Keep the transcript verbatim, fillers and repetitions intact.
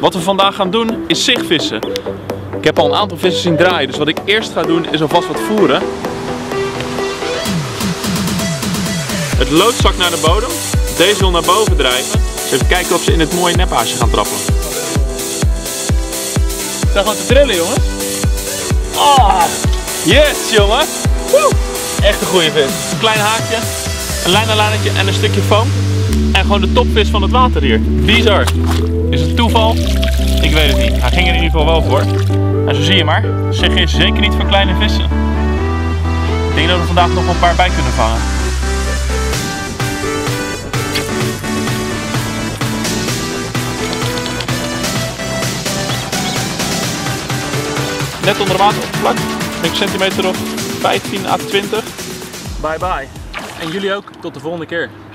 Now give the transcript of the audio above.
Wat we vandaag gaan doen is zigvissen. Ik heb al een aantal vissen zien draaien, dus wat ik eerst ga doen is alvast wat voeren. Het lood zakt naar de bodem. Deze wil naar boven drijven. Dus even kijken of ze in het mooie nephaasje gaan trappen. Ze gaan gewoon te trillen, jongens. Oh, yes, jongen. Woe. Echt een goede vis. Een klein haakje, een lijnenlijnetje en een stukje foam. En gewoon de topvis van het water hier. Bizar. Is het toeval? Ik weet het niet. Hij ging er in ieder geval wel voor. En zo zie je maar. Zeg is zeker niet voor kleine vissen. Ik denk dat we vandaag nog wel een paar bij kunnen vangen. Net onder wateroppervlak. Een centimeter of vijftien à twintig. Bye bye. En jullie ook. Tot de volgende keer.